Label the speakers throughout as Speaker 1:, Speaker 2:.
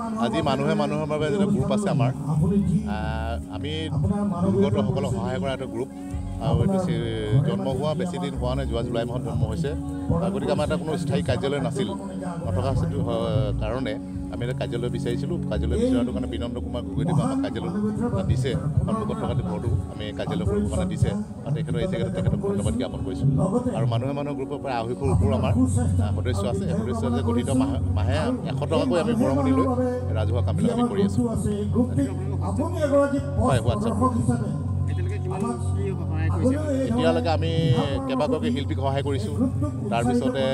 Speaker 1: আজি মানুহে মানুহৰ বাবে যেটা গ্ৰুপ আছে আমাৰ আমি দুৰ্গতসকলক সহায় কৰা এটা গ্ৰুপ আৰু এইটো জন্ম হোৱা বেছি দিন হোৱা নাই যোৱা জুলাই মাহত জন্ম হৈছে গতিকে আমাৰ এটা কোনো স্থায়ী কাৰ্যালয় নাছিল নথকা কাৰণে আমি এটা কাৰ্যালয় বিচাৰিছিলোঁ কাৰ্যালয় বিচৰাটো কাৰণে বিনন্দ কুমাৰ গগৈদেৱে আমাক কাৰ্যালয় দিছে সন্মুখত থকা ঘৰটো আমি কাৰ্যালয় কৰিব কাৰণে দিছে আৰু তেখেতৰ এই জেগাতে তেখেতক ধন্যবাদ জ্ঞাপন কৰিছোঁ আৰু মানুহে মানুহৰ গ্ৰুপৰ পৰা 250ৰ ওপৰ আমাৰ সদস্য আছে এই সদস্য আছে গঠিত মাহে 100 টকাকৈ আমি বৰঙণি লৈ ৰাজহুৱা কামবিলাক আমি কৰি আছোঁ হয় হোৱাটছআপ এতিয়ালৈকে আমি কেইবাগৰাকী শিল্পীক সহায় কৰিছোঁ তাৰপিছতে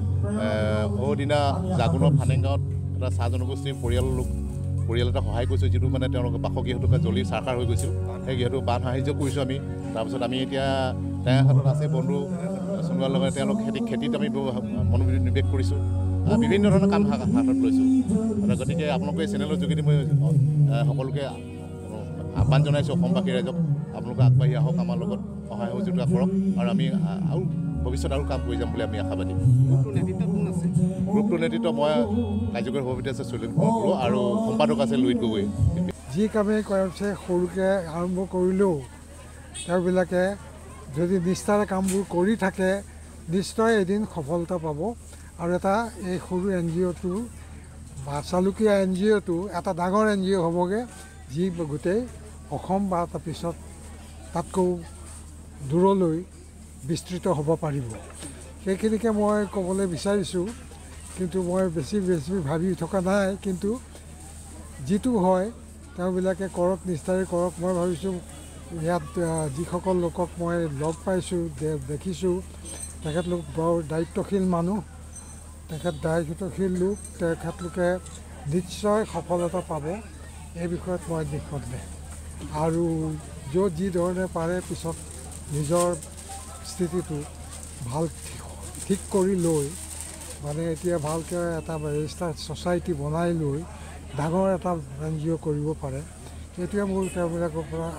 Speaker 1: সৌদিনা জাগুনৰ ফানেংগাঁৱত এটা চাহ জনগোষ্ঠীৰ পৰিয়াল এটা সহায় কৰিছোঁ যিটো মানে তেওঁলোকে বাসগৃহটোকে জ্বলি চাৰখাৰ হৈ গৈছিল সেই গৃহটো বান সাহায্য কৰিছোঁ আমি তাৰপিছত আমি এতিয়া তেওঁৰ হাতত আছে বন্ধু চলোৱাৰ লগত তেওঁলোক খেতিত আমি মনোনিৱেশ কৰিছোঁ বিভিন্ন ধৰণৰ কাম হাতত লৈছোঁ গতিকে আপোনালোকে এই চেনেলৰ যোগেদি মই সকলোকে আহ্বান জনাইছোঁ অসমবাসী ৰাইজক আপোনালোকে আগবাঢ়ি আহক আমাৰ লগত সহায় সহযোগিতা কৰক আৰু আমি আৰু ভৱিষ্যত আৰু কাম কৰি যাম বুলি আমি আশাবাদী গ্ৰুপটোৰ নেতৃত্ব মই কাৰ্যকৰী সভাপতি আছে শৈলেন কুমাৰ আৰু সম্পাদক আছে লুইত গগৈ
Speaker 2: যি কামেই কৰিছে সৰুকৈ আৰম্ভ কৰিলেও তেওঁবিলাকে যদি নিষ্ঠাৰে কামবোৰ কৰি থাকে নিশ্চয় এদিন সফলতা পাব আৰু এটা এই সৰু NGOটো বা চালুকীয়া NGOটো এটা ডাঙৰ NGO হ'বগৈ যি গোটেই অসম বা তাৰপিছত তাতকৈ দূৰলৈ বিস্তৃত হ'ব পাৰিব সেইখিনিকে মই ক'বলৈ বিচাৰিছোঁ কিন্তু মই বেছি ভাবি থকা নাই কিন্তু যিটো হয় তেওঁবিলাকে কৰক নিষ্ঠাৰে কৰক মই ভাবিছোঁ ইয়াত যিসকল লোকক মই লগ পাইছোঁ দেখিছোঁ তেখেতলোক বৰ দায়িত্বশীল মানুহ দায়িত্বশীল লোক তেখেতলোকে নিশ্চয় সফলতা পাব এই বিষয়ত মই নিঃসন্দেহ আৰু য'ত যি ধৰণে পাৰে পিছত নিজৰ স্থিতিটো ভাল ঠিক কৰি লৈ মানে এতিয়া ভালকৈ এটা ৰেজিষ্টাৰ্ড ছ'চাইটি বনাই লৈ ডাঙৰ এটা NGO কৰিব পাৰে সেইটোৱে মোৰ তেওঁবিলাকৰ পৰা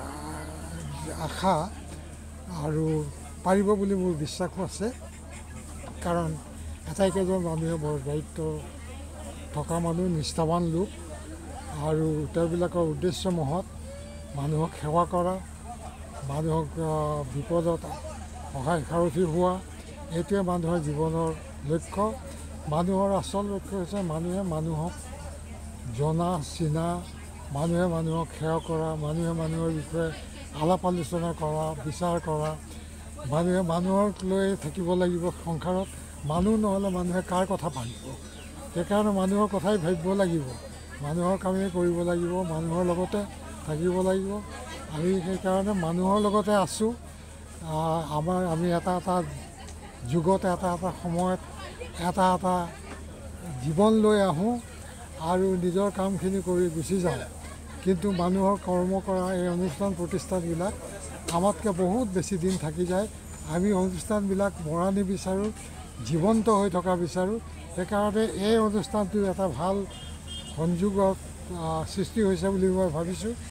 Speaker 2: আশা আৰু পাৰিব বুলি মোৰ বিশ্বাসো আছে কাৰণ আটাইকেইজন মানুহে বৰ দায়িত্ব থকা মানুহ নিষ্ঠাৱান লোক আৰু তেওঁবিলাকৰ উদ্দেশ্য মহৎ মানুহক সেৱা কৰা মানুহক বিপদত সহায় সাৰথি হোৱা এইটোৱে মানুহৰ জীৱনৰ লক্ষ্য মানুহৰ আচল লক্ষ্য হৈছে মানুহে মানুহক জনা চিনা মানুহে মানুহক সেৱা কৰা মানুহে মানুহৰ বিষয়ে আলাপ আলোচনা কৰা বিচাৰ কৰা মানুহে মানুহক লৈ থাকিব লাগিব সংসাৰত মানুহ নহ'লে মানুহে কাৰ কথা ভাবিব সেইকাৰণে মানুহৰ কথাই ভাবিব লাগিব মানুহৰ কামেই কৰিব লাগিব মানুহৰ লগতে থাকিব লাগিব আমি সেইকাৰণে মানুহৰ লগতে আছোঁ আমি এটা যুগত এটা সময়ত এটা জীৱন লৈ আহোঁ আৰু নিজৰ কামখিনি কৰি গুচি যাওঁ কিন্তু মানুহৰ কৰ্ম কৰা এই অনুষ্ঠান প্ৰতিষ্ঠানবিলাক আমাতকৈ বহুত বেছি দিন থাকি যায় আমি অনুষ্ঠানবিলাক মৰা নিবিচাৰোঁ জীৱন্ত হৈ থকা বিচাৰোঁ সেইকাৰণে এই অনুষ্ঠানটো এটা ভাল সংযোগত সৃষ্টি হৈছে বুলি মই ভাবিছোঁ